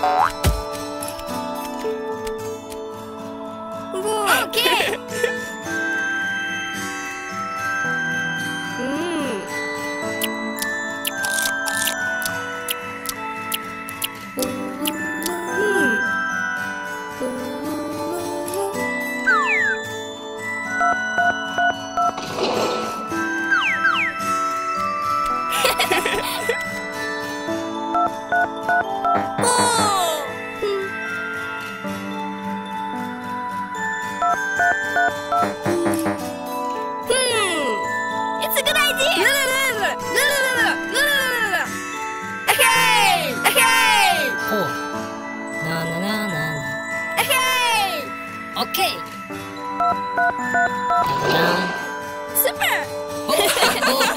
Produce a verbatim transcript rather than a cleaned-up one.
Okay. It's a good idea! Okay! Okay! Oh. Na na na na na. Okay! Okay. Down. Super! Oh, oh.